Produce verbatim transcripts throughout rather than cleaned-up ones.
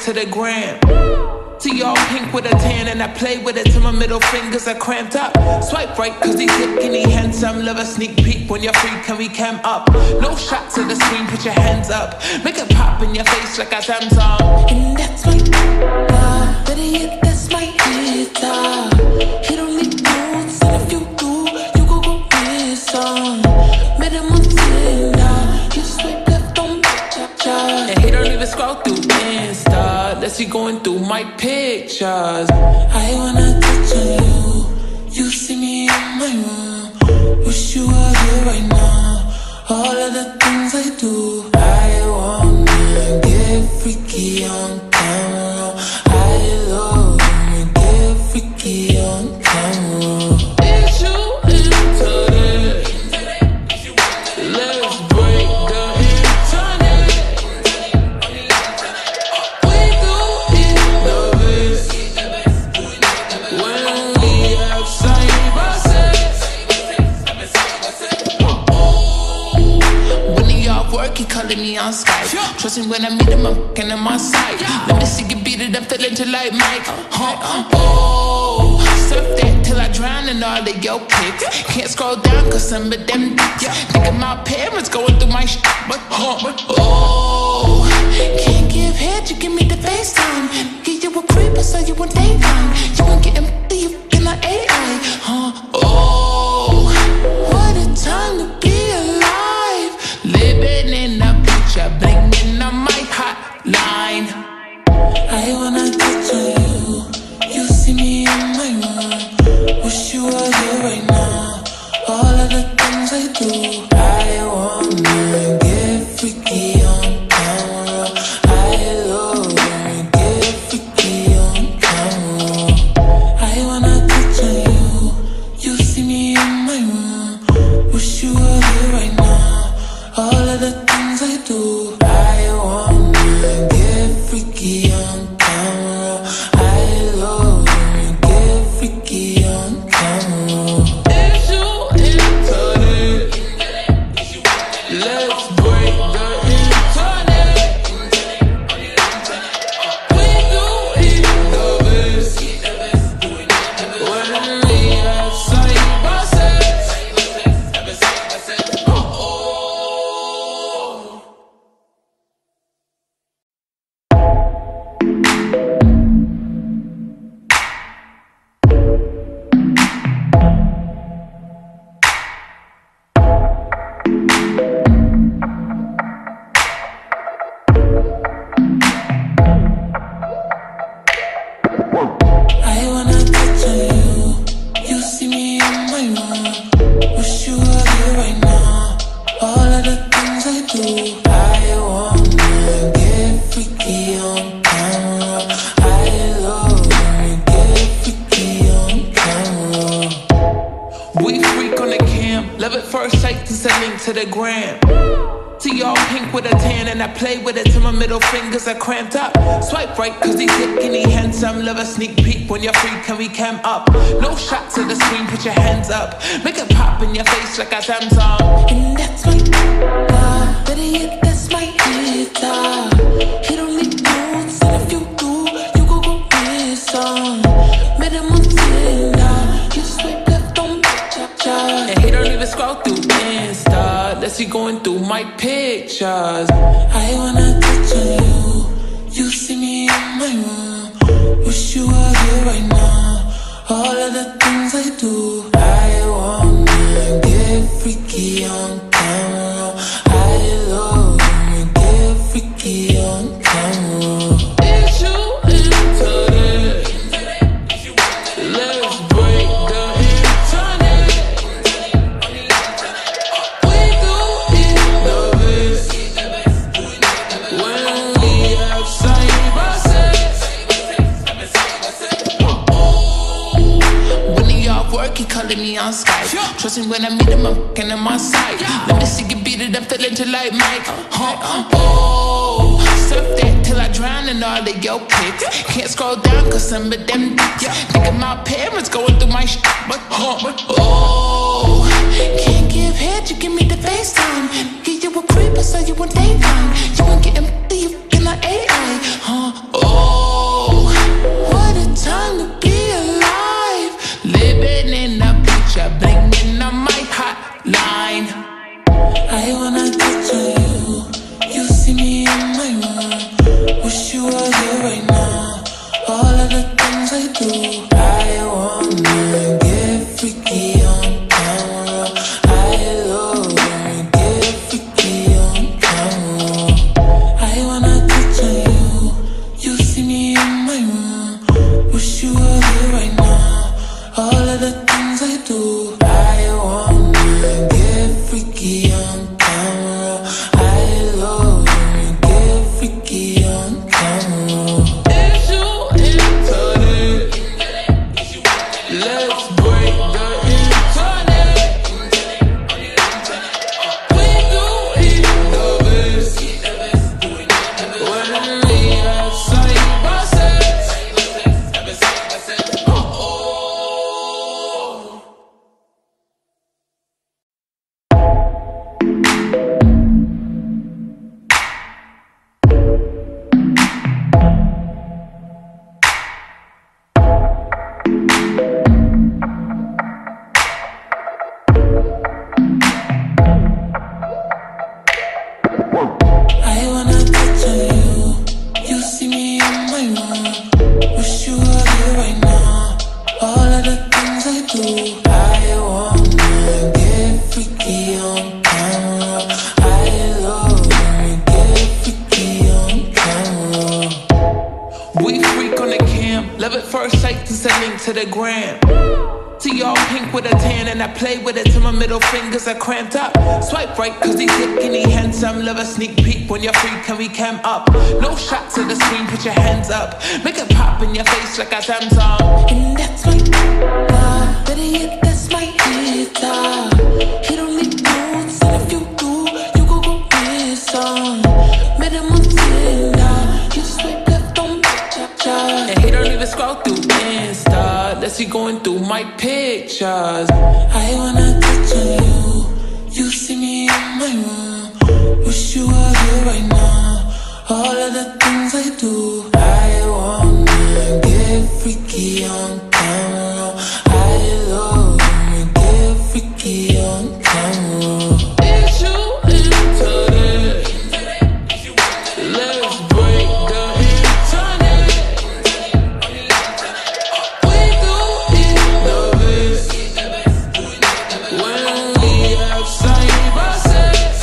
to the gram. See y'all pink with a tan and I play with it till my middle fingers are cramped up. Swipe right cause he's thick and he handsome. Love a sneak peek when you're free, can we cam up? No shots of the screen, put your hands up. Make it pop in your face like a Samsung. And that's my uh, better yet, that's my guitar. He don't need notes, and if you do, you go go listen. Made him on Tinder, you swipe left on cha-cha. And he don't even scroll through Insta, unless he going through my pictures. I wanna touch on you, you see me in my room. Wish you were here right now, all of the things I do. I wanna get freaky on camera. I love when we get freaky on camera. Is you into that? Let's break the internet. We do it the best when we have cyber sex. When he off work, he calling me on Skype. Trust me when I meet him, I'm fucking on my side. Let me see you beat it up, feeling to like Mike. Huh? Oh, surf that till I drown in all of your pics. Can't scroll down cause some of them dicks. Think of my parents going through my shit. But, huh? Oh, Can't give head, you give me the FaceTime. Give you a creeper so you won't daytime. You won't get empty, you feel like A I. Huh? oh, What a time to be alive. living in a picture, blinging on my hotline. I wanna touch on you, you see me in my room. Wish you were here right now, all of the things I do. I wanna get freaky on camera. I love when we get freaky on camera. I wanna touch on you, you see me in my room. Wish you were here right now, all of the things I do. I wanna get freaky on camera. I love when we get freaky on camera. Is you into that? Let's break the internet. We do it the best when we have cyber sex. Oh. I wanna touch on you, you see me in my room. Wish you were here right now, all of the things I do. I wanna get freaky on camera. I love when we get freaky on camera. We freak on the cam, love at first sight, just a link to the gram. See y'all pink with a tan and I play with it till my middle fingers are cramped up. Swipe right cause he's thick and he handsome. Love a sneak peek when you're free, can we cam up? No shots of the screen, put your hands up. Make it pop in your face like a Samsung. And that's my uh, better yet, that's my guitar. He don't need notes, and if you do, you go go listen. Made him on Tinder, you swipe left on cha-cha. And he don't even scroll through Insta, unless he going through my pictures. I wanna touch on you, you see me in my room. Wish you were here right now, all of the things I do. I wanna get freaky on camera. I love when we get freaky on camera. Is you into that? Let's break the internet. We do it the best when we have cyber sex. When he off work, he calling me on Skype. Trust me when I meet him, I'm fucking on my side. Let me see you beat it up, feeling to like Mike. Huh? Oh, surf that till I drown in all of your pics. Can't scroll down cause some of them dicks. Think of my parents going through my shit. But, huh? Oh, Can't give head, you give me the FaceTime. Give you a creeper so you won't daytime. You won't get empty, you feel like A I. Huh? oh. picture blinging on my hotline. I wanna touch on you. You see me in my room. Wish you were here right now. All of the things I do, I wanna get freaky on camera. I love when we get freaky on camera. I wanna touch on you. You see me in my room. Wish you were here right now. All of the things I do, I wanna get freaky on camera. I love when we get freaky on camera. Is you into it? Let's break the internet. We do eat the best when we have cyber sex. I wanna touch on you. You see me in my room. Wish you were here right now. All of the things I do, I wanna get freaky on camera. I love when we get freaky on camera. We freak on the cam, love at first sight to send link to the gram. See y'all pink with a tan and I play with it till my middle fingers are cramped up. Swipe right cause he thick and he handsome. Love a sneak peek when you're free, can we cam up? No shots of the screen, put your hands up. Make it pop in your face like a Samsung. And that's my uh, better yet, that's my guitar. He don't need notes, and if you do, you go go get some. Minimum tender, you swipe left on cha-cha. And he don't even scroll through Insta unless he going through my pictures. I wanna touch on you. You see me in my room. Wish you were here right now. All of the things I do, I wanna get freaky on camera. I love when we get freaky on camera. Is you into it? Let's break the internet. We do it the best when we have cyber sex.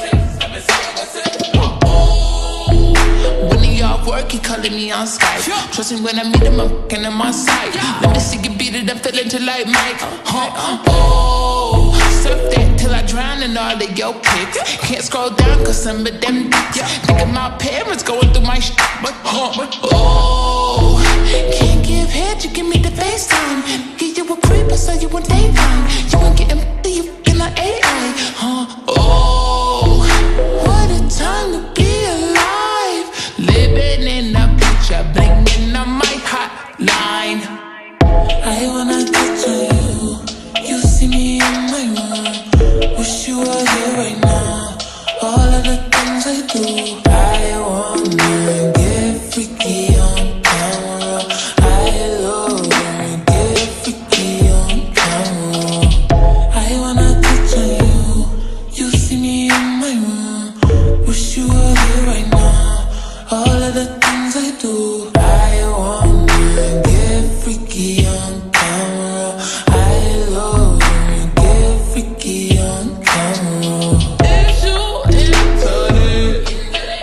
When he off work, he calling me on Skype. Trust me when I meet him, I'm fucking on my side. Let me see you beat it, I'm feeling to like Mike. Huh? Oh, surf that till I drown in all of your pics. Can't scroll down cause some of them dicks. Think of my parents going through my shit. Huh? Oh, can't give head, you give me the FaceTime. Give you a creeper so you want daytime. You ain't getting you in the A I. Huh? Oh, what a time to be alive. Living in a picture, blinging on my hotline. I wanna touch on you. You see me in my room. Wish you were here right now. All of the things I do, I wanna get freaky on camera. I love when we get freaky on camera. I wanna touch on you. You see me in my room. Wish you were here right now. All of the things I do, I wanna get freaky on camera. I love when we get freaky on camera. Is you into it?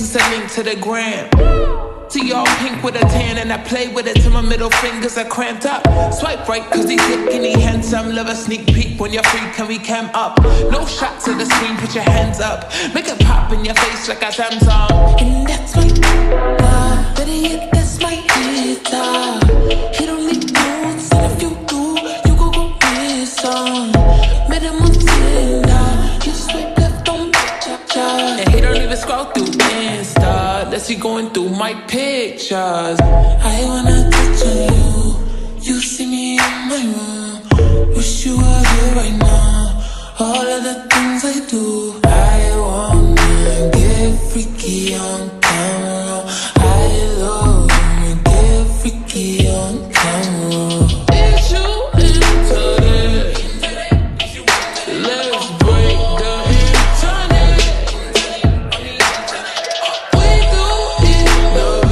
send link to the gram. See y'all pink with a tan and I play with it till my middle fingers are cramped up. Swipe right cause he thick and he handsome. Love a sneak peek when you're free, can we cam up? No shots of the screen, put your hands up. Make it pop in your face like a Samsung. And that's my uh, better yet, that's my guitar. He don't need notes, and if you do, you go go listen. Minimum tender, you swipe left on cha-cha. And he don't even scroll through Insta, unless he going through my pictures. I wanna touch on you, you see me in my room. Wish you were here right now. All of the things I do, I wanna get freaky on camera. I love when you get freaky on camera. Is you into that? Let's break the internet. We do it the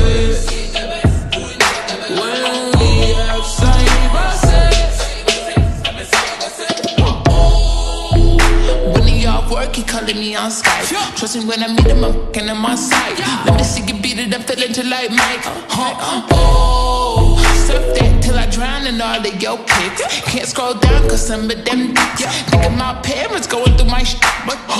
best when we have cyber sex. When he off work, he calling me on Skype. Trust me when I meet him, I'm fucking on my side. Let me see you beat it up, feeling to like Mike. Huh? Oh, surf that till I drown in all of your pics. Can't scroll down cause some of them dicks. Think of my parents going through my shit.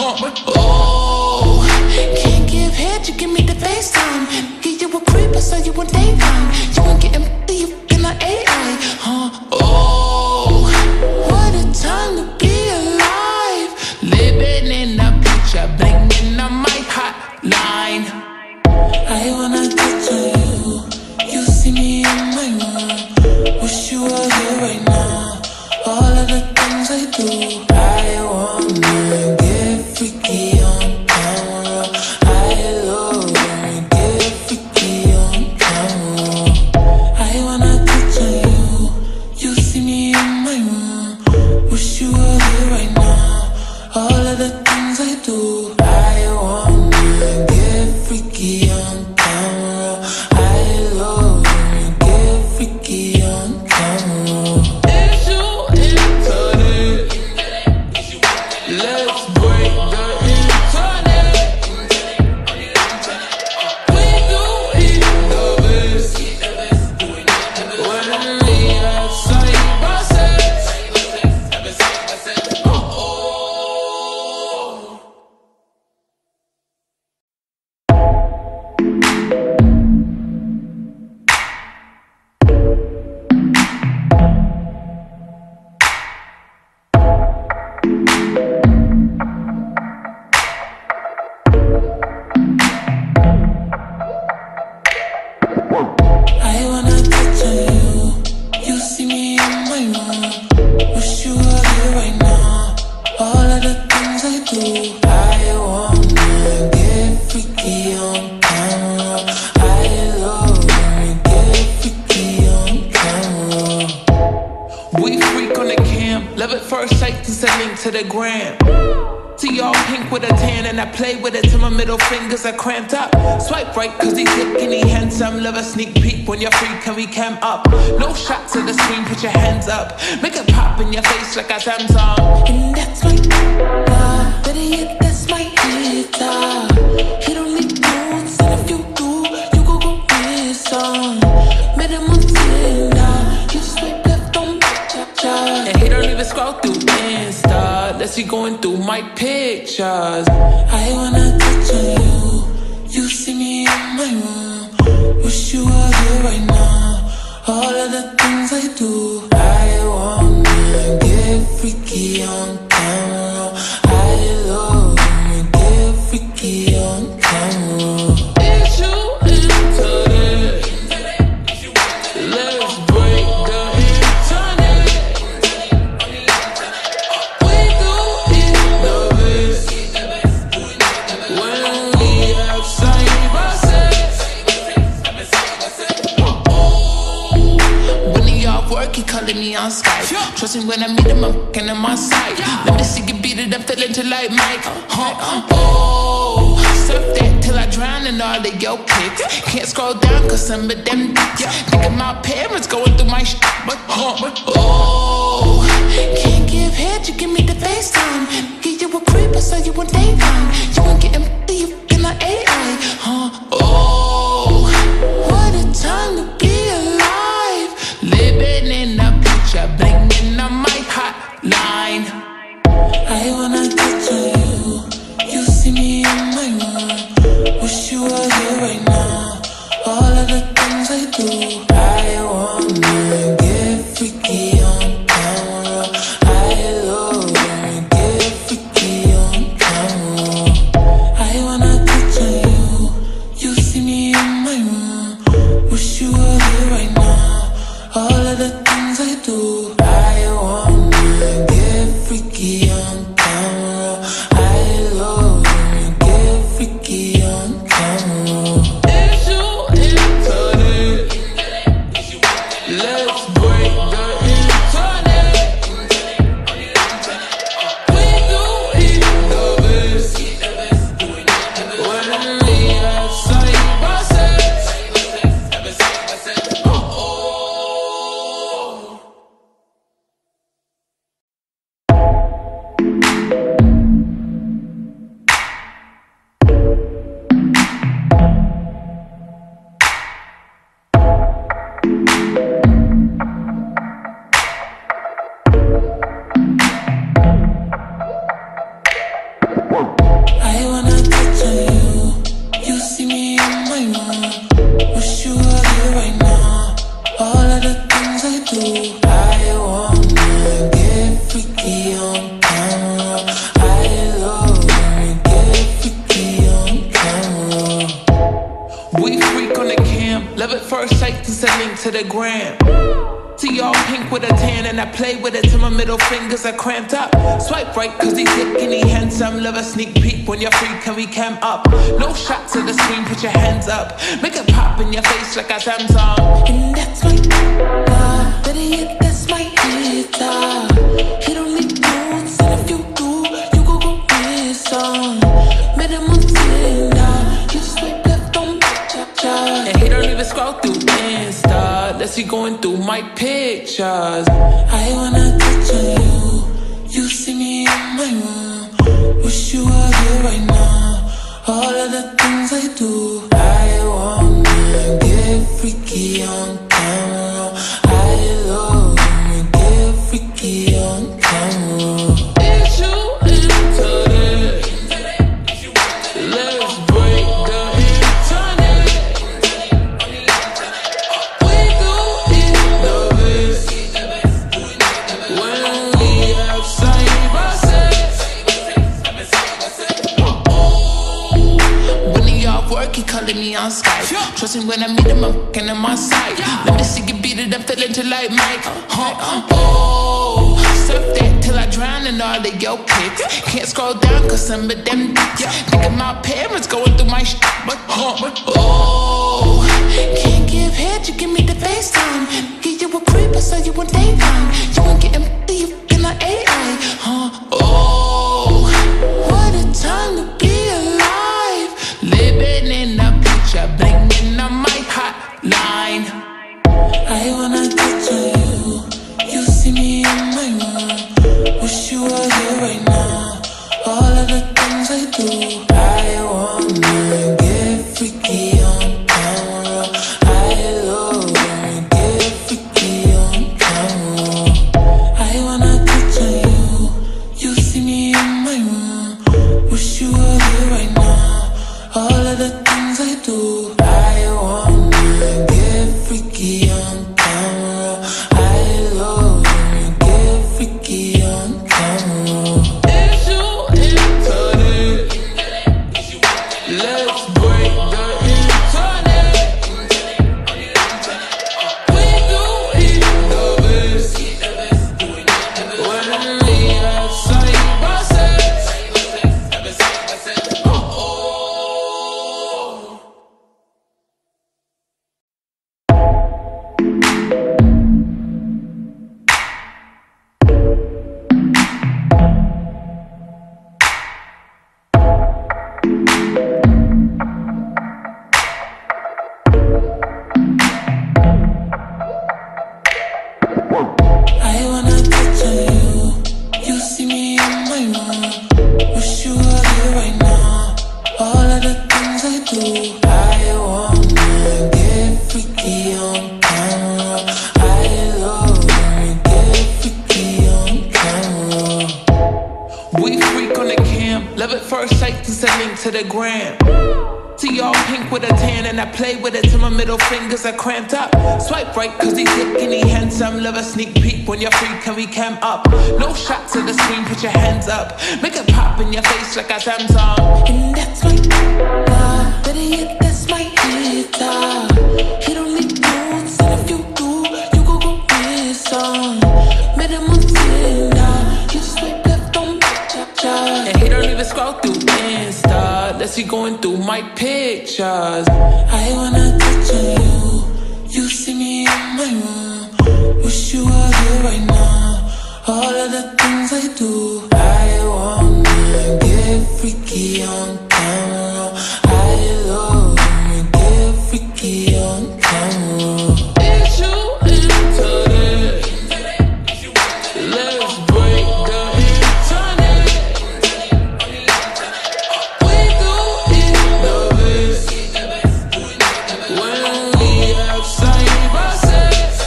Oh, can't give head, you give me the FaceTime. Give you a creeper so you want daytime. You ain't getting you in the A I. Huh? Oh, what a time to be alive. Living in a picture, blinking on my hotline. I wanna touch on you, you see me in my room. Wish you were here right now. All of the things I do, I wanna get freaky on camera. I love when we get freaky on camera. I wanna touch on you, you see me in my room. Wish you were here right now. All of the things I do, I wanna get freaky on camera. I love when we get freaky on camera. Is you into that? Let's break the internet. We do it the best when we have cyber sex. I wanna touch on you, you see me in my room. Wish you were here right now. All of the things I do, I wanna get freaky on camera. I love when we get freaky on camera. We freak on the cam, love at first sight and send link to the gram. See y'all pink with a tan and I play with it till my middle fingers are cramped up. Swipe right cause he thick and he handsome. Love a sneak peek when you're free, can we cam up? No shots of the screen, put your hands up. Make it pop in your face like a Samsung. And that's my uh, better yet, that's my guitar. He don't need notes, and if you do, you go go listen. Minimum tender, you swipe left on cha-cha. And he don't even scroll through Insta, unless he going through my pictures. I wanna touch on you, you see me in my room. Wish you were here right now. All of the things I do, I wanna get freaky on camera. I love when we get freaky on camera. Is you into that? Let's break the internet. We do it the best when we have cyber sex. When he off work, he calling me on Skype. Trust me when I meet him, I'm fucking on my side. Let me see you beat it up, feeling to like Mike. Huh? Oh, surf that till I drown in all of your pics. Can't scroll down cause some of them dicks. Think of my parents going through my shit. Oh, can't give head, you give me the FaceTime. Give you a creeper so you want daytime. You ain't getting you in the A I. Huh? line. I wanna touch on you. You see me in my room. Wish you were here right now. All of the things I do. I wanna get freaky on camera. I love when we get freaky on camera. I wanna touch on you. You see me in my room. Wish you were here right now. All of the things I do. I wanna get freaky on camera. I love when we get freaky on camera. Is you into it? Let's break the internet. We do eat the best when we have cyber sex. Oh. I wanna touch on you. You see me in my room. Wish you were here right now. All of the things I do. I wanna get freaky on camera. I love when we get freaky on camera. We freak on the cam, love at first sight to send link to the gram. See y'all pink with a tan and I play with it till my middle fingers are cramped up. Swipe right cause he thick and he handsome. Love a sneak peek when you're free, can we cam up? No shots of the screen, put your hands up. Make it pop in your face like a Samsung. And that's my uh, better yet, that's my hitter. He don't need notes, and if you do, you go go get some. Minimum tender, you just swipe left on cha-cha. And he don't even scroll through Insta, unless he going through my pictures. I wanna touch on you. You see me in my room. Wish you were here right now. All of the things I do. I wanna get freaky on camera. I love when we get freaky on camera. Is you into it? Let's break the internet. We do eat the best when we have cyber sex. When he off work, he calling me on Skype. Trust me when I meet him, I'm fucking on my side. Let me see you beat it up, feeling to like Mike. Huh? Oh, surf that till I drown in all of your pics. Can't scroll down cause some of them dicks. Think of my parents going through my shit. Huh? Oh, can't give head, you give me the FaceTime. Give you a creeper so you want daytime. You ain't getting you feel like A I. Huh? Oh, what a time to be alive. Living in a picture, blinging on my hotline. I wanna touch on you. You see me in my room. Wish you were here right now. All of the things I do. I wanna get freaky on camera. I love when we get freaky on camera. I Love at first sight, to send link to the gram. See y'all pink with a tan, and I play with it till my middle fingers are cramped up. Swipe right cause he thick and he handsome. Love a sneak peek when you're free, can we cam up? No shots of the screen, put your hands up. Make it pop in your face like a Samsung. And that's my uh, better yet, that's my guitar. He don't need notes, and if you do, you go go bryson. Minimum tender, you just swipe left on cha. And he don't even scroll through Insta, unless he going through my pictures. I wanna touch on you, you see me in my room. Wish you were here right now. All of the things I do, I wanna get freaky on camera. I love when you get freaky on camera. Is you into that? Let's break the internet. We do it the best when we have cyber sex.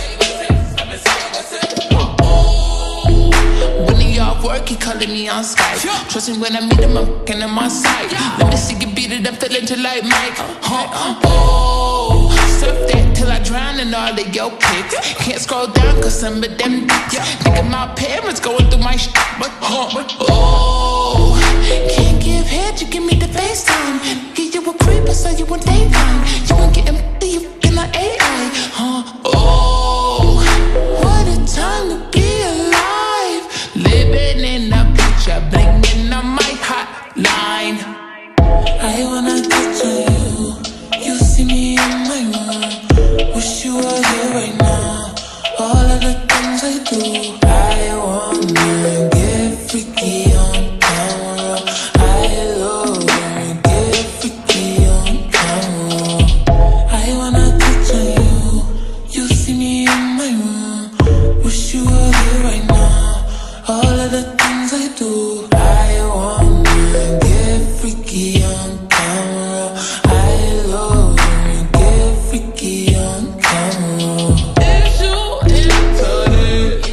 When he off work, he calling me on Skype. Trust me when I meet him, I'm fucking on my side. Let me see you beat it up, feeling to like Mike. Huh? Oh, surf that till I drown in all of your pics. Can't scroll down cause some of them dicks. Think of my parents going through my shit. Huh? Oh, can't give head, you give me the FaceTime. Give you a creeper so you want daytime. You ain't getting you in the A I. Huh? Oh, what a time to be alive. Living in a picture, blinging on my hotline. I wanna touch on you, you see me in my room. Wish you were here right now. All of the things I do, I wanna get freaky on camera. I love when you get freaky on camera. I wanna touch on you, you see me in my room. Wish you were here right now. All of the things I do, I wanna get freaky on camera. I love when you get freaky on camera. Is you into that?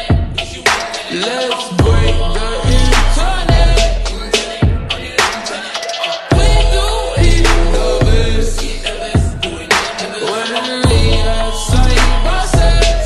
Let's break the internet. We do it the best when we have cyber sex.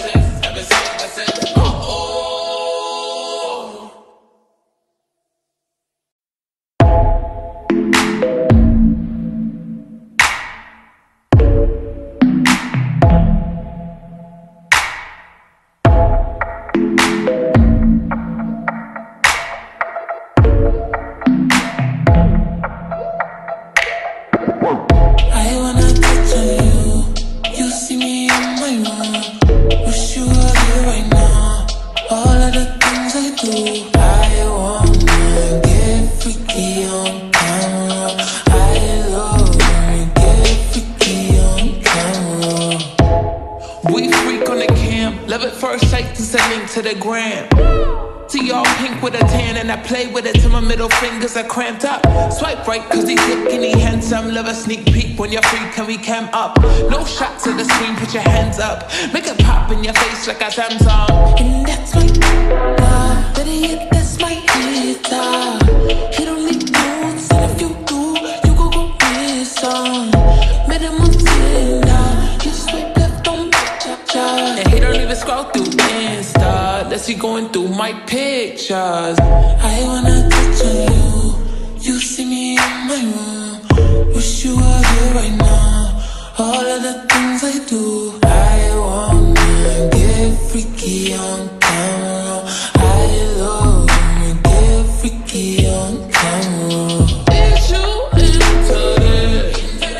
I wanna touch on you, you see me in my room. Wish you were here right now. All of the things I do, I wanna get freaky on camera. I love when you get freaky on camera. We freak on the cam, love at first sight, to send link to the gram. See y'all pink with a tan, and I play with it till my middle fingers are cramped up. Swipe right cause he thick and he handsome. Love a sneak peek when you're free, can we cam up? No shots of the screen, put your hands up. Make it pop in your face like a Samsung. And that's my uh, better yet, that's my guitar. He don't need notes, and if you do, you go go bryson. Minimum tender, you just swipe left on cha. And he don't even scroll through Insta, unless he going through my pictures. I wanna touch on you, you see me in my room. Wish you were here right now. All of the things I do, I wanna get freaky on camera. I love when you get freaky on camera. Is you into that?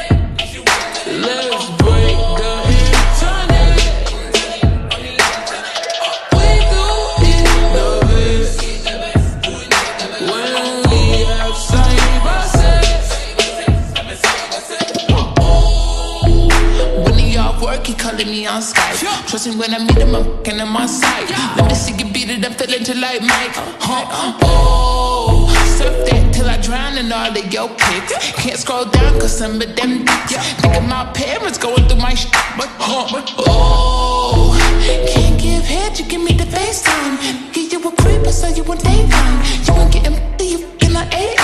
Let's break the internet. We do it the best when we have cyber sex. When he off work, he calling me on Skype. Trust me when I meet him, I'm fucking on my side. Let me see you beat it up, feeling to like Mike. Huh? Oh, surf that till I drown in all of your pics. Can't scroll down cause some of them dicks. Think of my parents going through my shit. Huh? Oh, can't give head, you give me the FaceTime. Give you a creeper so you want daytime. You ain't getting you in the A I.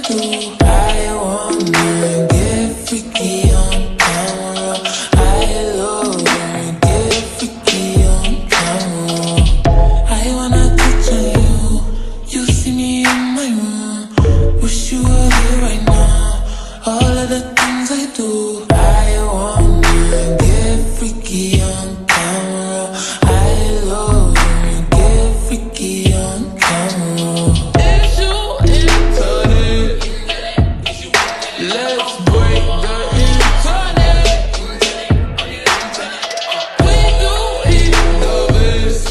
do. I wanna get freaky on camera. I love when we get freaky on camera. I wanna touch on you. You see me in my room. Wish you were here right now. All of the things I do. I wanna get freaky on camera. I love when we get freaky on camera. Is you into it? Let's break the internet. We do eat the best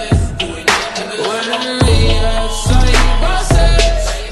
when we have cyber sex.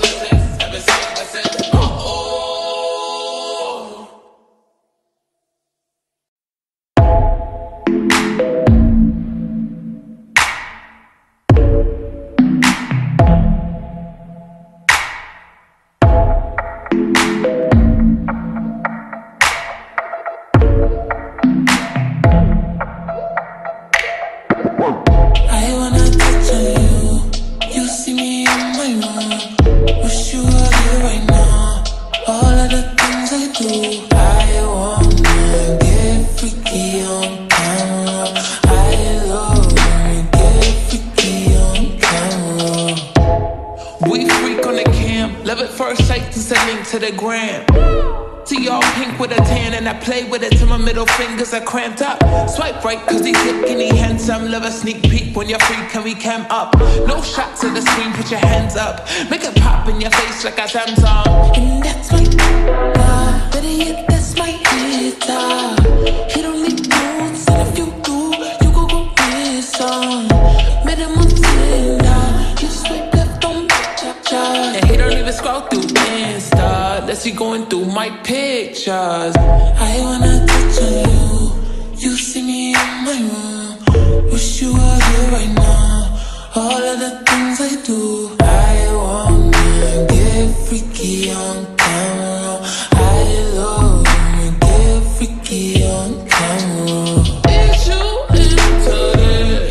I wanna touch on you. You see me in my room. Wish you were here right now. All of the things I do. I wanna get freaky on camera. I love when we get freaky on camera. We freak on the cam, love at first sight to send link to the gram. See y'all pink with a tan and I play with it till my middle fingers are cramped up. Swipe right cause he thick and he handsome. Love a sneak peek when you're free, can we cam up? No shots of the screen, put your hands up. Make it pop in your face like a Samsung. And that's my uh, better yet, that's my guitar. He don't need notes, and if you do, you go go get some. Minimum tender, you swipe left on cha-cha. And he don't even scroll through Insta unless he going through my pictures. I wanna touch on you. You see me in my room. Wish you were here right now. All of the things I do. I wanna get freaky on camera. I love when we get freaky on camera. Is you into it?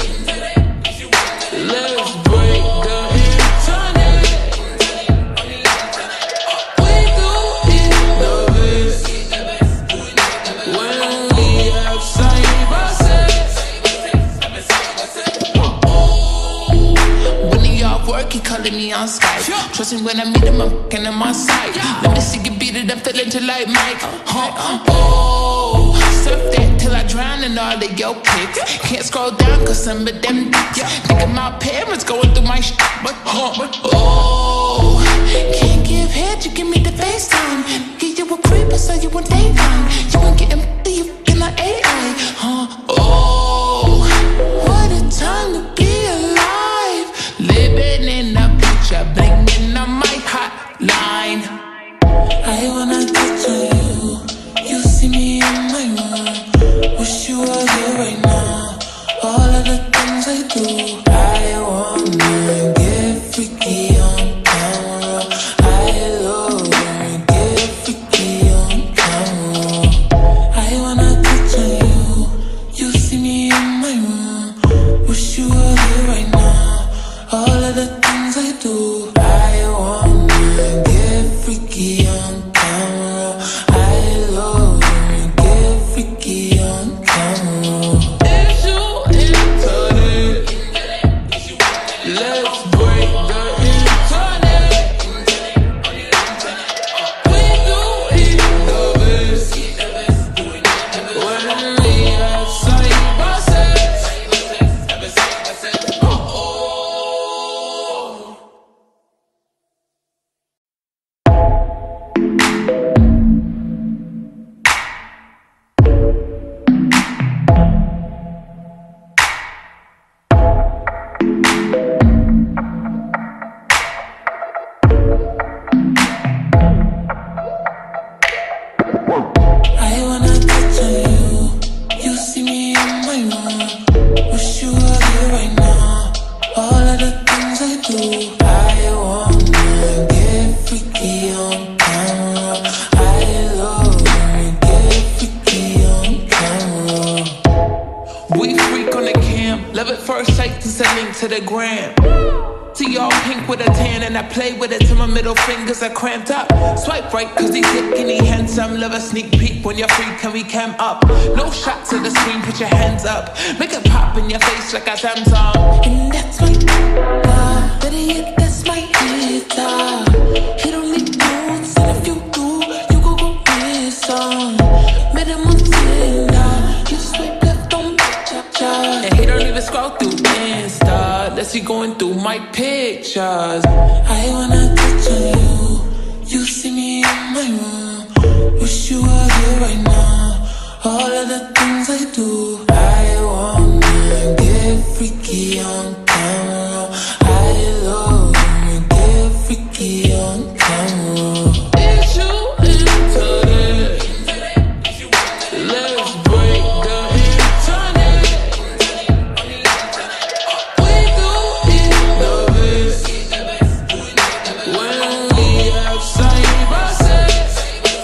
Let's break the internet. We do eat the best when we have cyber sex. When he off work, he calling me on Skype. Trust me when I meet him, I'm fucking on my side. Let me see you beat it up, feeling to like Mike. Huh? Oh, surf that till I drown in all of your pics. Can't scroll down cause some of them dicks. Think of my parents going through my shit. But, huh? Oh, can't give head, you give me the FaceTime. Give you a creeper so you want daytime. You ain't getting you feel like A I. Huh? Oh, what a time to be alive. Living in a picture, blinging on my hotline. I wanna touch on you. You see me in my room. Wish you were here right now. All of the things I do. I wanna get freaky on camera. I love when we get freaky on camera. I wanna touch on you. You see me in my room. Wish you were here right now. All of the things I do. I wanna get freaky on camera. I love when we get freaky on camera. Is you into it? Let's break the internet. We do eat the best when we have cyber sex. Oh. I wanna touch on you. You see me in my room. Wish you were here right now. All of the things I do. I wanna get freaky on camera. I love when we get freaky on camera. We freak on the cam, love at first sight to send link to the gram. See y'all pink with a tan and I play with it till my middle fingers are cramped up. Swipe right cause he thick and he handsome. Love a sneak peek when you're free, can we cam up? No shots of the screen, put your hands up. Make it pop in your face like a Samsung. And that's my uh, better yet, that's my guitar. He don't need notes, and if you do, you go go get some. Minimum tender, you swipe left on cha-cha. And he don't even scroll through Insta, unless he going through my pictures. I wanna touch on you, you see me in my room. Wish you were here right now. All of the things I do, I wanna get freaky on camera. I love when you get freaky on camera. Is you into that? Let's break the internet. We do it the best when we have cyber sex.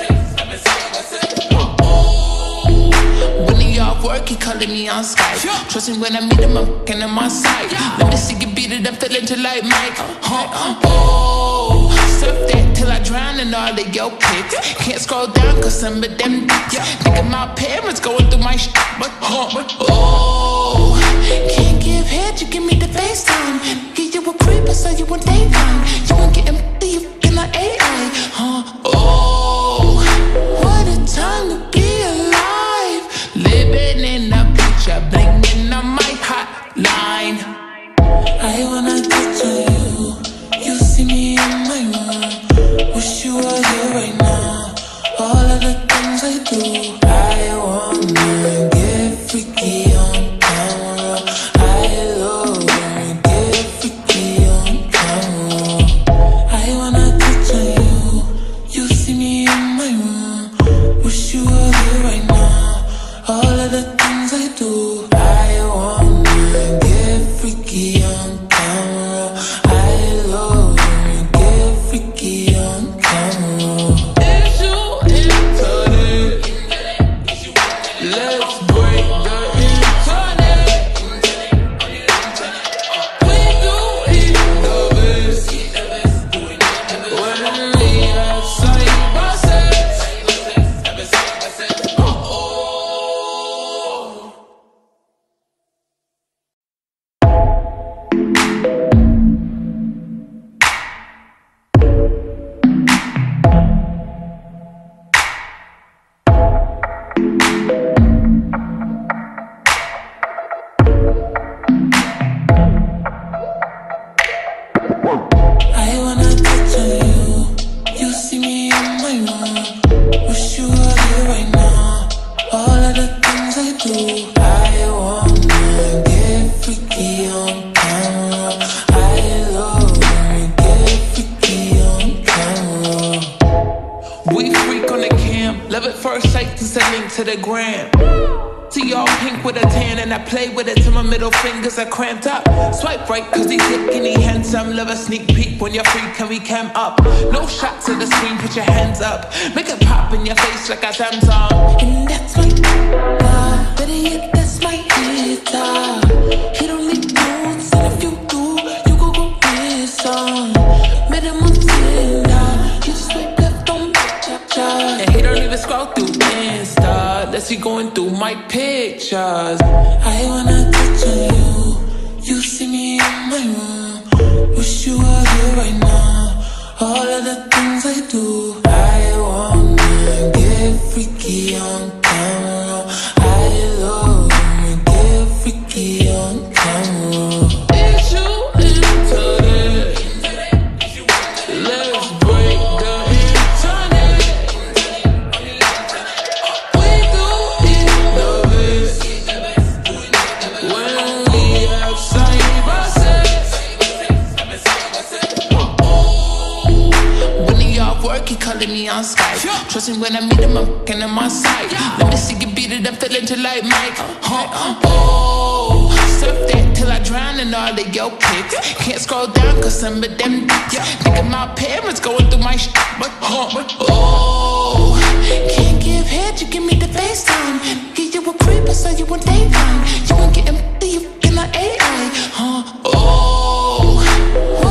When he off work, he calling me on Skype. Trust me when I meet him, I'm fucking on my side. Let me see you beat it up, feeling to like Mike. Huh? Oh, surf that till I drown in all of your pics. Can't scroll down cause some of them dicks. Think of my parents going through my shit. But, huh? Oh, can't give head, you give me the FaceTime. Give you a creeper so you want daytime. You ain't getting you feel like A I. Huh? Oh, what a time to be alive. Living in a picture, blinging on my hotline. I wanna touch on you, you see me in my room. Wish you were here right now. All of the things I do, I wanna get freaky on camera. I love when you get freaky on camera. I wanna touch on you, you see me in my room. Wish you were here right now. All of the things I do, I wanna get freaky on camera. I love when you get freaky on camera. Is you into that? Let's break the internet. We do it the best when we have cyber sex. Oh. I wanna touch on you, you see me in my room. Wish you were here right now. All of the things I do, I wanna get freaky on camera. I love when you get freaky on camera. We freak on the cam, love at first sight to send link to the gram. See y'all pink with a tan and I play with it till my middle fingers are cramped up. Swipe right cause he thick and he handsome. Love a sneak peek when you're free, can we cam up? No shots of the screen, put your hands up. Make it pop in your face like a Samsung. And that's my uh, better yet, that's my guitar. He don't need notes, and if you do, you go go get some. Minimum tender, you swipe left on cha-cha. And he don't even scroll through Insta, unless he going through my pictures. I wanna touch on you, you see me in my room. Wish you were here right now. All of the things I do, I wanna get freaky on camera. I love when you get freaky on camera. Is you into that? Let's break the internet. We do it the best when we have cyber sex. When he off work, he calling me on Skype. Trust me when I meet him, I'm fucking on my side. Let me see you beat it up, feeling to like Mike. Huh? Oh, surf that till I drown in all of your pics. Can't scroll down cause some of them dicks. Think of my parents going through my shit. But, huh? Oh, can't give head, you give me the FaceTime. Give you a creeper so you want daytime. You ain't getting you feel like A I. Huh? Oh,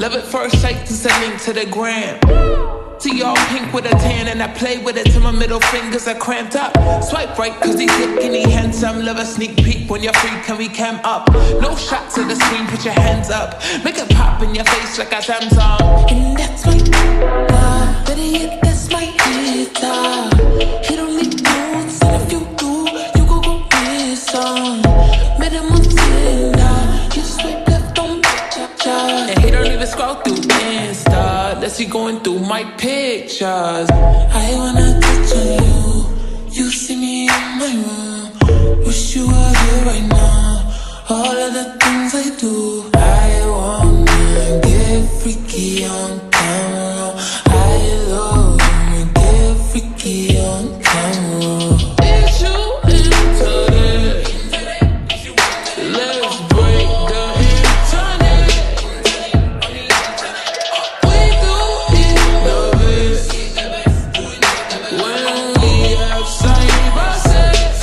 Love at first sight to send link to the gram. See y'all pink with a tan and I play with it till my middle fingers are cramped up. Swipe right cause he's thick and he handsome. Love a sneak peek when you're free, can we cam up? No shots of the screen, put your hands up. Make it pop in your face like a Samsung. And that's my uh, better yet, that's my guitar. He don't need notes, and if you do, you go go listen. Made him on Tinder, you swipe left on cha-cha. And he don't even scroll through Insta, unless he going through my pictures. I wanna touch on you, you see me in my room. Wish you were here right now, all of the things I do. I wanna get freaky on camera. I love when we get freaky on camera. Is you into that? Let's break the internet. We do it the best when we have cyber sex.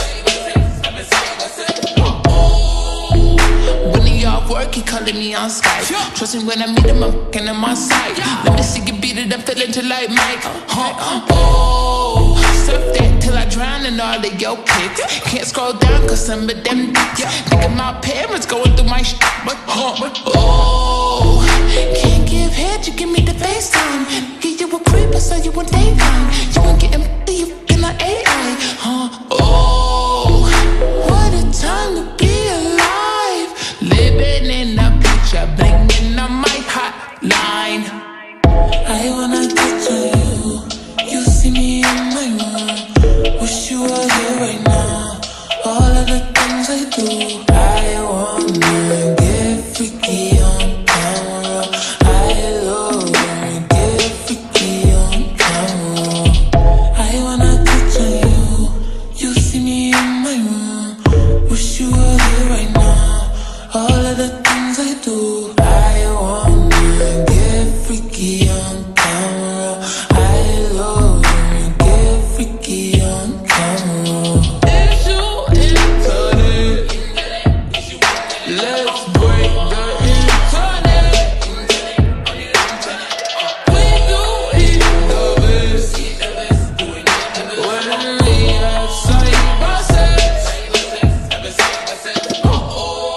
When he off work, he calling me on Skype. Trust me when I meet him, I'm fucking on my side. Let me see you beat it up, feeling to like Mike. Huh? Oh, surf that till I drown in all of your pics. Can't scroll down cause some of them dicks. Think of my parents going through my shit. Oh, can't give head, you give me the FaceTime. Give you a creeper so you want daytime. You ain't getting you in the A I. Huh? Oh, what a time to be alive. Living in a picture, blinging on my hotline. I wanna touch on you, you see me in my room. Wish you were here right now, all of the things I do. I wanna get freaky on camera. I love when we get freaky on camera. I wanna touch on you, you see me in my room. Wish you were here right now, all of the things I do. I wanna get freaky on camera. I love when we get freaky on camera. Is you into that? Let's break the internet. We do it the best when we have cyber sex. Oh.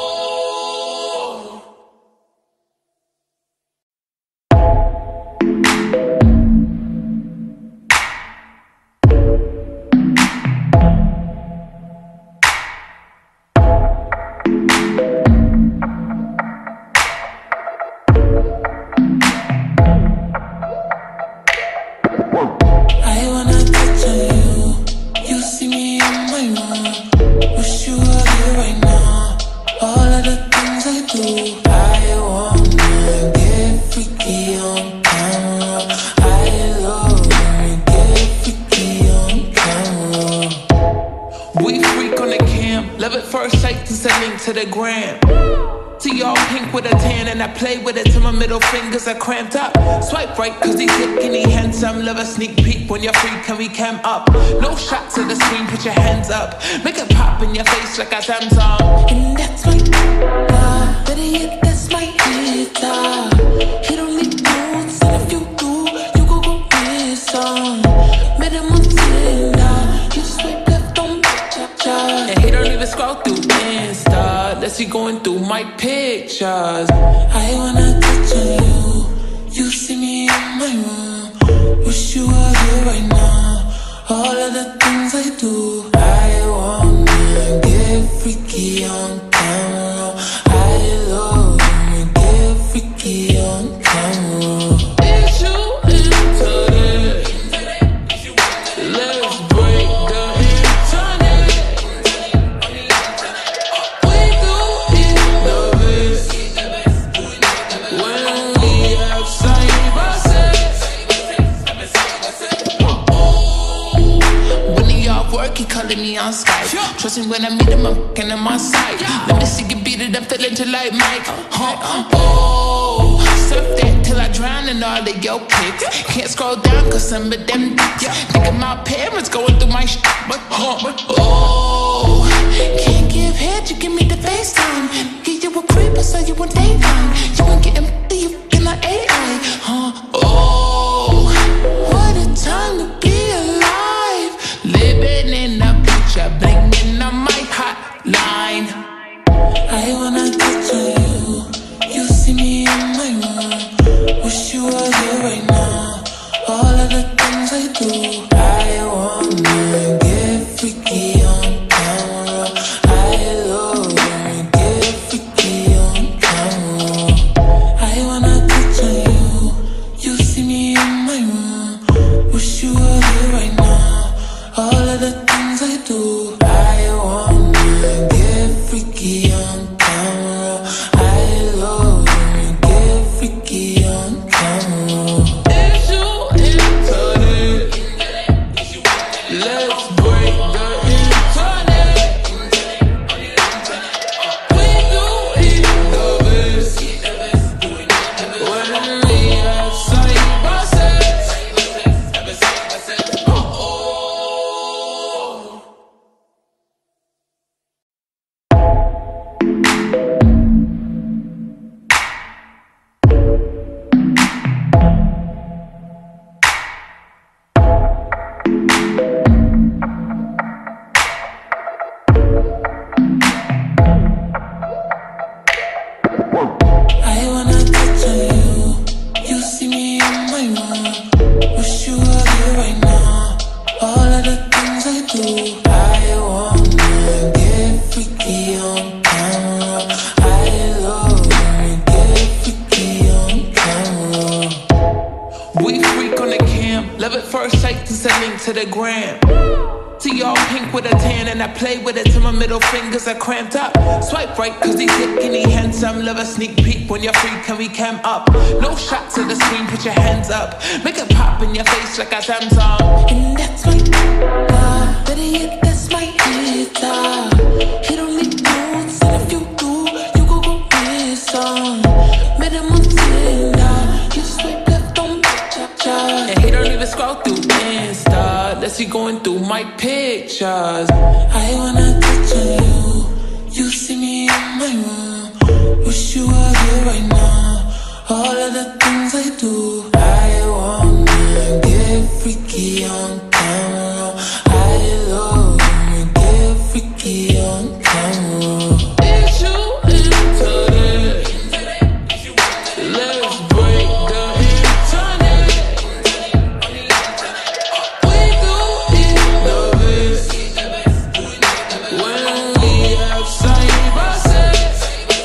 I wanna touch on you, you see me in my room. Wish you were here right now, all of the things I do. I wanna get freaky on camera. I love when we get freaky on camera. We freak on the cam, love at first sight to send link to the gram. See y'all pink with a tan and I play with it till my middle fingers are cramped up. Swipe right cause he's thick and he handsome. Love a sneak peek when you're free, can we cam up? No shots of the screen, put your hands up. Make it pop in your face like a Samsung. And that's my uh, better yet, that's my guitar. He don't need notes, and if you do, you go go listen. Made him on Tinder, you swipe left on cha-cha. And he don't even scroll through Insta, unless he going through my pictures. I wanna touch on you, you see me in my room. Wish you were here right now, all of the things I do. I wanna get freaky on camera. I love when we get freaky on camera. Is you into that? Let's break the internet. We do it the best when we have cyber sex. When he off work, he calling me on Skype. Trust me when I meet him, I'm fucking on my side. Let me see you beat it up, feeling to like Mike. Huh? Oh, surf that till I drown in all of your pics. Can't scroll down cause some of them dicks. Think of my parents going through my shit. Oh, can't give head, you give me the FaceTime. Give you a creeper so you want daytime. You ain't getting you in the A I. send link to the gram. See y'all pink with a tan and I play with it till my middle fingers are cramped up. Swipe right cause he's thick and he handsome. Love a sneak peek when you're free, can we cam up? No shots of the screen, put your hands up. Make it pop in your face like a Samsung. And that's my uh, better yet, that's my guitar. He don't need notes, and if you do, you go go listen. Minimum tender, you swipe left on cha-cha. And he don't even scroll through Insta, unless he going through my pictures. I wanna touch on you, you see me in my room. Wish you were here right now. All of the things I do, I wanna get freaky on camera. I love when you get freaky on camera. Is you into that? Let's break the internet. We do it the best when we have cyber sex.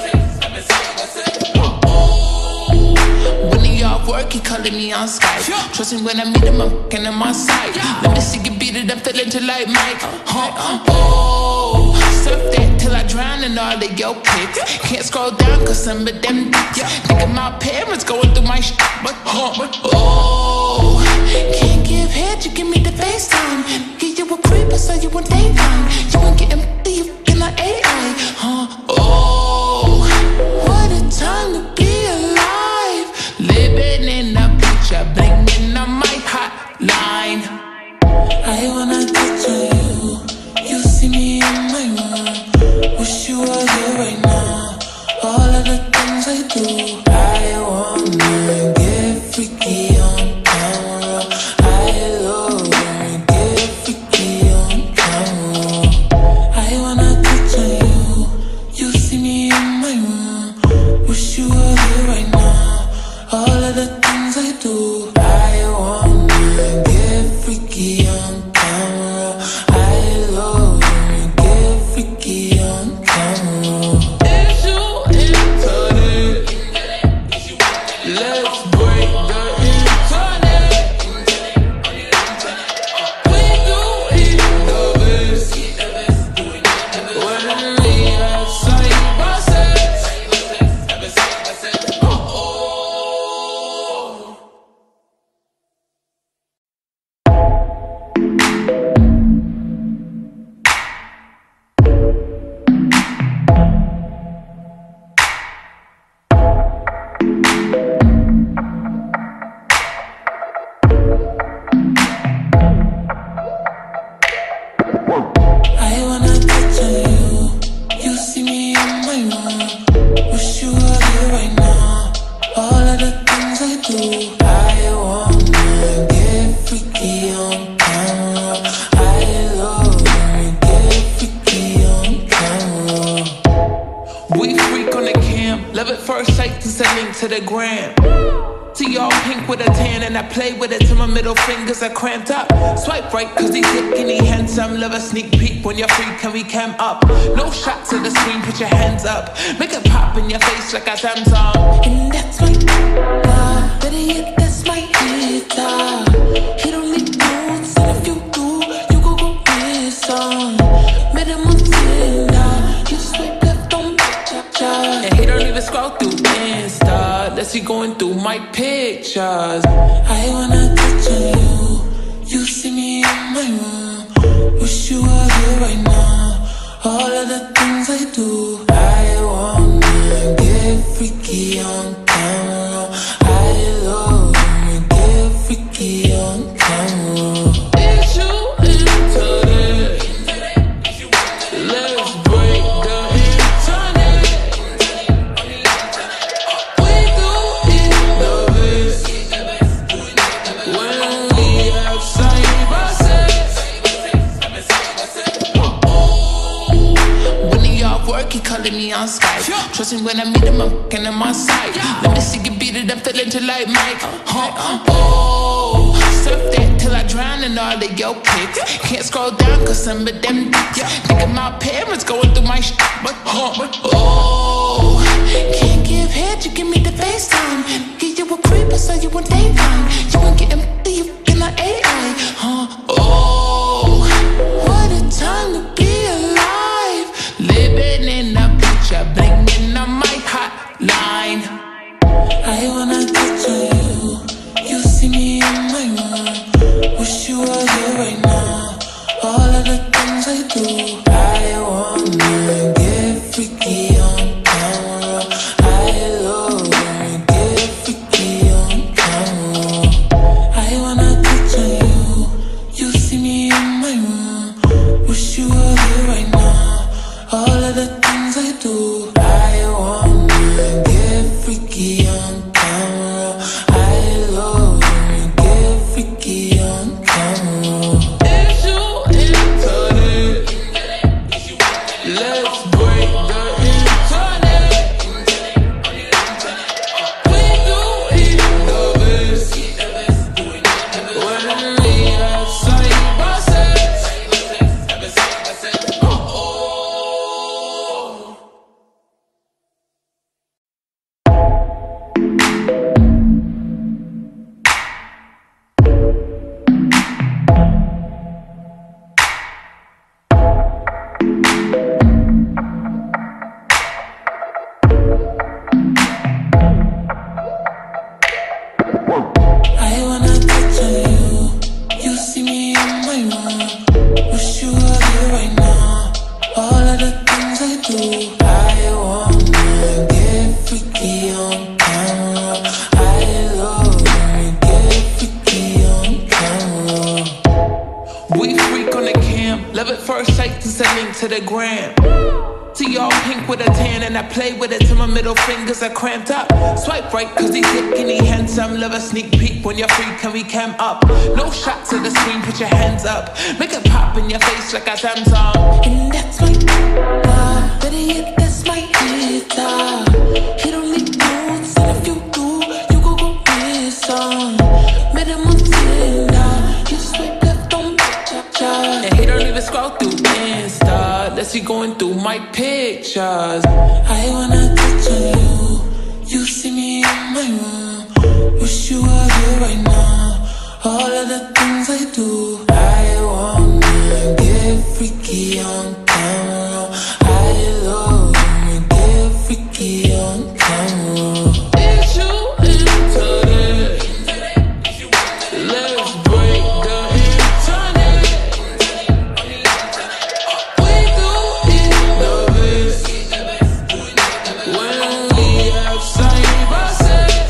When he off work, he calling me on Skype. Trust me when I meet him, I'm fucking on my side. Let me see you beat it up, feeling to like Mike. Huh? Oh, surf that till I drown in all of your pics. Can't scroll down cause some of them dicks. Think of my parents going through my shit. But, huh? Oh, Can't give head, you give me the FaceTime. Give you a creeper so you want daytime. You ain't getting you feel like A I, huh? oh, What a time to be alive. living in a picture, blinging on my hotline. I wanna touch on you, you see me in my room. Wish you were here right now. All of the things I do, I wanna get freaky on camera. I love when you get freaky on camera. I wanna touch on you, you see me in my room. Wish you were here right now. All of the things I do, I wanna get freaky on camera. I love when you get freaky on camera. Is you into that? Let's break the internet. We do it the best when we have cyber sex. Oh. I wanna touch on you, you see me in my room. Wish you were here right now. All of the things I do, I wanna get freaky on camera. I love when you get freaky on camera. We freak on the cam, love at first sight to send link to the gram. See y'all pink with a tan and I play with it till my middle fingers are cramped up. Swipe right cause he's thick and he handsome. Love a sneak peek when you're free, can we cam up? No shots of the screen, put your hands up. Make it pop in your face like a Samsung. And that's my uh, better yet, that's my guitar. He don't need notes, and if you do, you go go listen. Minimum tender, you swipe left on cha-cha. And he don't even scroll through Insta, unless he going through my pictures. I wanna touch on you, you see me in my room. Wish you were here right now. All of the things I do, I wanna get freaky on camera. I love when you get freaky on camera. Is you into that? Let's break the internet. We do it the best when we have cyber sex. Oh, when he off work, he calling me on Skype. Trust me when I meet him, I'm fucking on my side. Let me see you beat it up, feeling to like Mike. Huh? Oh, surf that till I drown in all of your pics. Can't scroll down cause some of them dicks. Think of my parents going through my shit. But, huh? Oh, Can't give head, you give me the FaceTime. Give you a creeper so you want daytime. You ain't getting you feel like A I, huh? line. I wanna touch on you. You see me in my room. Wish you were here right now. All of the things I do. I wanna get freaky on camera. I love when we get freaky on camera. I wanna touch on you. You see me in my room. Wish you were here right now. All of the things I do. I wanna get freaky on camera. I love when we get freaky on camera. Is you into this? Let's break the internet. We do eat the best when we have cyber sex. Oh. I wanna touch on you. You see me in my room. Wish you were here right now. All of the things I do. I wanna get freaky on camera. I love when we get freaky on camera. We freak on the cam, love at first sight to send link to the gram. See y'all pink with a tan and I play with it till my middle fingers are cramped up. Swipe right cause he thick and he handsome. Love a sneak peek when you're free, can we cam up? No shots of the screen, put your hands up. Make it pop in your face like a Samsung. And that's my uh, better yet, that's my guitar. He don't need notes, and if you do, you go go listen. Minimum ten, you swipe left on cha. And he don't even scroll through Insta, unless he going through my pictures. I wanna touch on you. You see me in my room. Wish you were here right now. All of the things I do. I wanna get freaky on camera. I love when we get freaky on camera. Is you into this? Let's break the internet. We do it the best when we have cyber sex.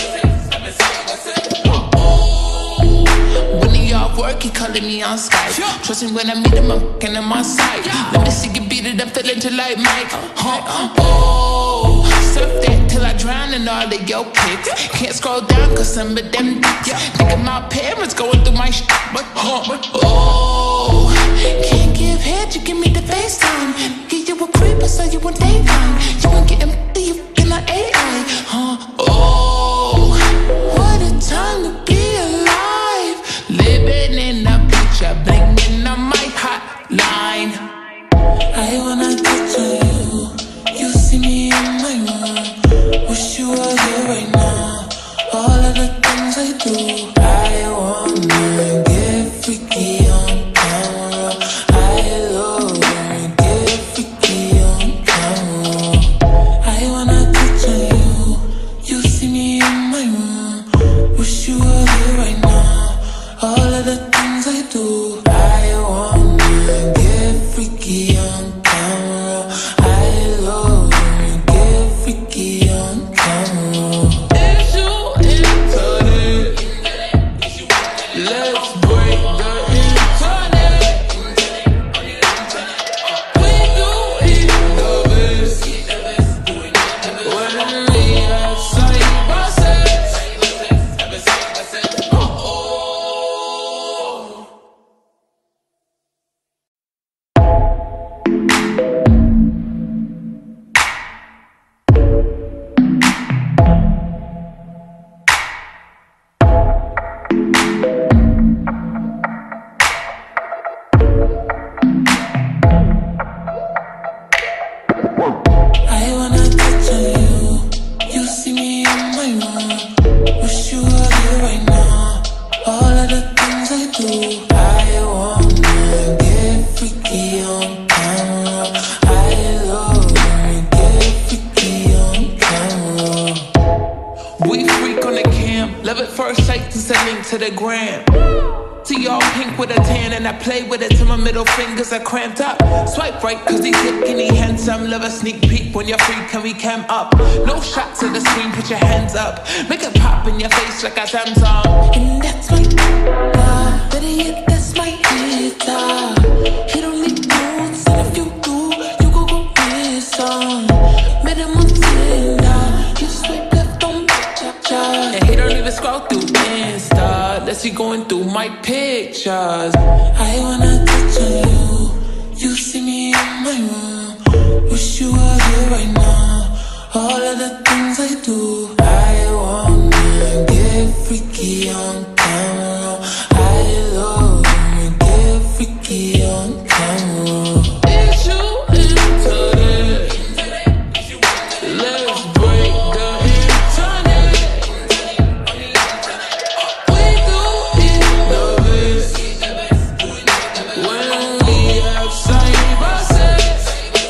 When he off work, he calling me on Skype. Trust me when I meet him, I'm fucking on my side. Let me see you beat it up, feeling to like Mike. Huh? Oh, surf that till I drown in all of your pics. Can't scroll down cause some of them dicks. Think of my parents going through my shit. But, huh? Oh, can't give head, you give me the FaceTime. Give you a creep, I saw you on daytime. You ain't getting you in an A I. Huh? Oh, what a time to be alive. Living in a picture, blinking on my hotline. I wanna touch on you. You see me in my room. Wish you were here right now. All of the things I do. I wanna get freaky on camera. I love when we get freaky on camera. I Love at first sight, to send link to the gram. See all pink with a tan, and I play with it till my middle fingers are cramped up. Swipe right, cause he thick and he handsome. Love a sneak peek when you're free, can we cam up? No shots of the screen, put your hands up. Make it pop in your face like a Samsung. And that's my uh, better yet, that's my guitar. He don't need notes, and if you do, you go go listen. Minimum tender, you swipe left on cha-cha. And he don't even scroll through Insta, unless he going through my pictures. I wanna touch on you, you see me in my room. Wish you were here right now. All of the things I do, I wanna get freaky on camera. I love when you get freaky on camera. Is you into that? Let's break the internet. We do it the best when we have cyber sex.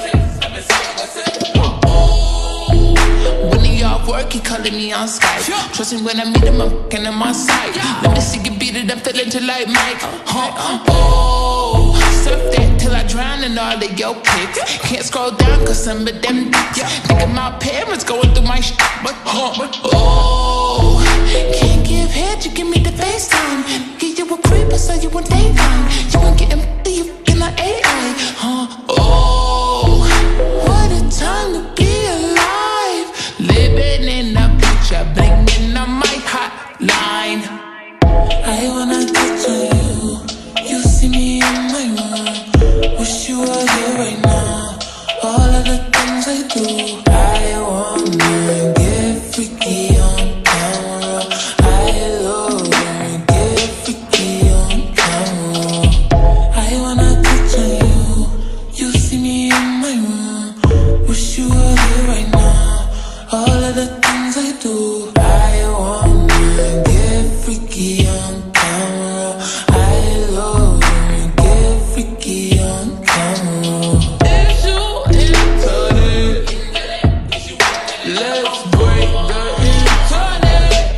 When he off work, he calling me on Skype. Trust me when I meet him, I'm fucking on my side. Let me see you beat it up, feeling to like Mike. Huh? Oh, surf that till I drown in all of your pics. Can't scroll down cause some of them dicks. Think of my parents going through my shit. But, huh? Oh, Can't give head, you give me the FaceTime. Give you a creeper so you want daytime. You ain't getting you in the A I. Huh? oh, What a time to be alive. living in a picture, blinging on my hotline. I wanna touch on you, you see me in my room. Wish you were here right now. All of the things I do, I wanna get freaky on camera. I love when you get freaky on camera. I wanna touch on you, you see me in my room. Wish you were here right now. All of the things I do, I wanna get freaky on camera. I love when you get freaky on camera. Is you into that? Let's break the internet.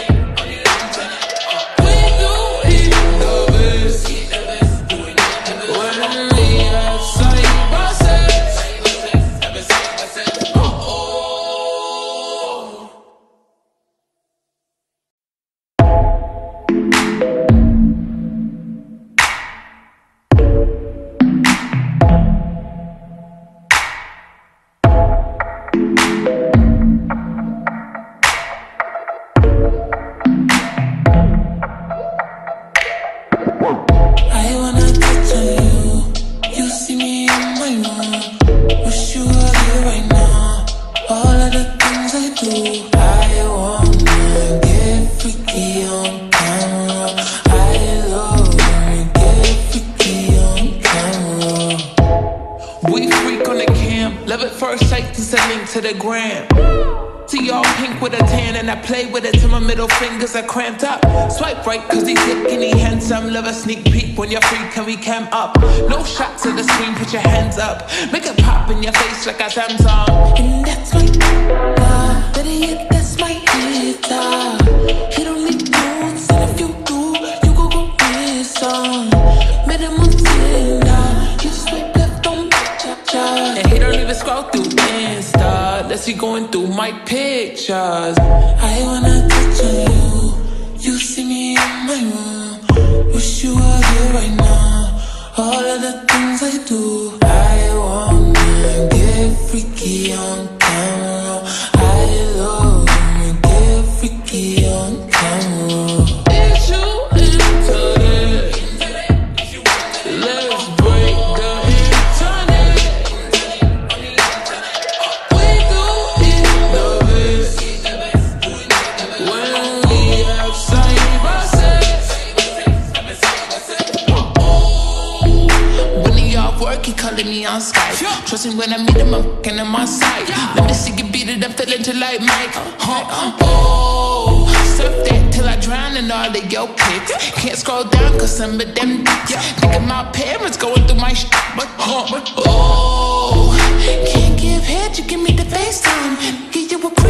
We do it the best when we have cyber sex. Oh. I wanna touch on you, you see me in my room. Wish you were here right now. All of the things I do, I wanna get freaky on camera. I love when you get freaky on camera. We freak on the cam, love at first sight, to send link to the gram. See all pink with a tan, and I play with it till my middle fingers are cramped up. Swipe right, cause he thick and he handsome. Love a sneak peek when you're free, can we cam up? No shots of the screen, put your hands up. Make it pop in your face like a Samsung. And that's my uh, better yet, that's my guitar. He don't need notes, and if you do, you go go listen. Minimum tender, you swipe left on cha-cha. And he don't even scroll through Insta, unless he going through my pictures. I wanna touch on you, you see me in my room. Wish you were here right now. All of the things I do, I wanna get freaky on camera. I love when you get freaky on camera. Is you into that? Let's break the internet. We do it the best when we have cyber sex. Oh, when he off work, he calling me on Skype. Trust me when I meet him, I'm fucking on my side. Let me see you beat it up, feeling to like Mike. Huh? Oh, surf that till I drown in all of your pics. Can't scroll down cause some of them dicks. Think of my parents going through my shit. But, huh? Oh, Can't give head, you give me the FaceTime. Give you a